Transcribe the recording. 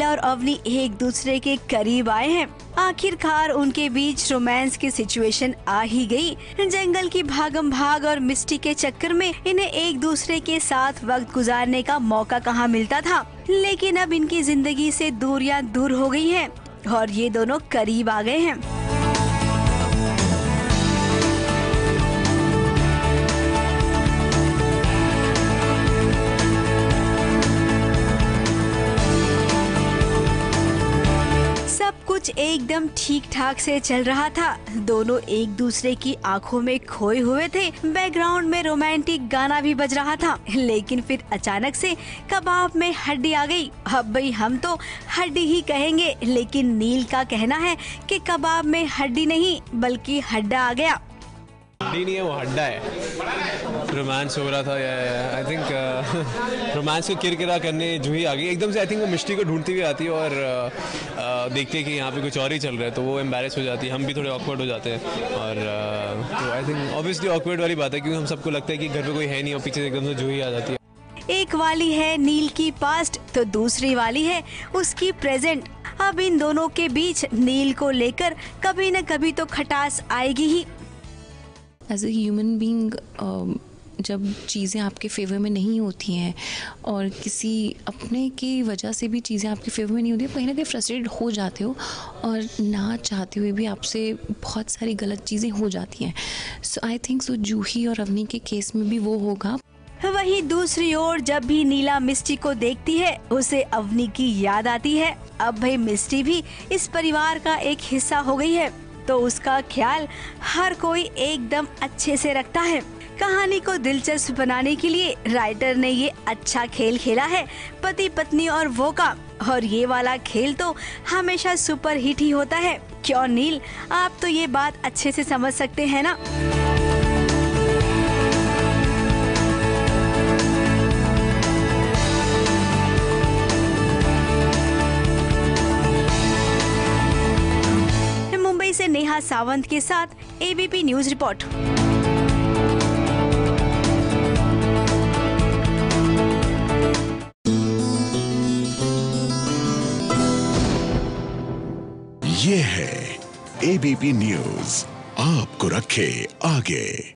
और अवनी एक दूसरे के करीब आए हैं। आखिरकार उनके बीच रोमांस की सिचुएशन आ ही गई। जंगल की भागम भाग और मिस्टी के चक्कर में इन्हें एक दूसरे के साथ वक्त गुजारने का मौका कहाँ मिलता था, लेकिन अब इनकी जिंदगी से दूरियां दूर हो गई हैं और ये दोनों करीब आ गए हैं। सब कुछ एकदम ठीक ठाक से चल रहा था। दोनों एक दूसरे की आंखों में खोए हुए थे। बैकग्राउंड में रोमांटिक गाना भी बज रहा था, लेकिन फिर अचानक से कबाब में हड्डी आ गई। अब भाई हम तो हड्डी ही कहेंगे, लेकिन नील का कहना है कि कबाब में हड्डी नहीं बल्कि हड्डा आ गया। हड्डी नहीं है, वो हड्डा है। रोमांस हो रहा था, आई थिंक रोमांस को किरकिरा करने जूही आ गई एकदम से। आई थिंक वो मिष्टी को ढूंढती हुई आती है और देखती है कि यहाँ पे कुछ और ही चल रहा है, तो वो एम्बैरेस हो जाती है। हम भी थोड़े ऑकवर्ड हो जाते हैं और तो आई थिंक ऑब्वियसली ऑकवर्ड वाली बात है, क्योंकि हम सबको लगता है कि घर पे कोई है नहीं और पीछे एकदम से जूही आ जाती है। एक वाली है नील की पास्ट तो दूसरी वाली है उसकी प्रेजेंट। अब इन दोनों के बीच नील को लेकर कभी न कभी तो खटास आएगी ही। एज ए ह्यूमन बींग जब चीज़ें आपके फेवर में नहीं होती हैं और किसी अपने की वजह से भी चीज़ें आपके फेवर में नहीं होती, कहीं ना कहीं फ्रस्ट्रेटेड हो जाते हो और ना चाहते हुए भी आपसे बहुत सारी गलत चीज़ें हो जाती हैं। सो आई थिंक सो जूही और अवनी के केस में भी वो होगा। वहीं दूसरी ओर जब भी नीला मिस्टी को देखती है उसे अवनी की याद आती है। अब भाई मिस्टी भी इस परिवार का एक हिस्सा हो गई है, तो उसका ख्याल हर कोई एकदम अच्छे से रखता है। कहानी को दिलचस्प बनाने के लिए राइटर ने ये अच्छा खेल खेला है, पति पत्नी और वो का। और ये वाला खेल तो हमेशा सुपर हिट ही होता है। क्यों नील, आप तो ये बात अच्छे से समझ सकते हैं ना। मुंबई से नेहा सावंत के साथ एबीपी न्यूज रिपोर्ट। ये है एबीपी न्यूज, आपको रखे आगे।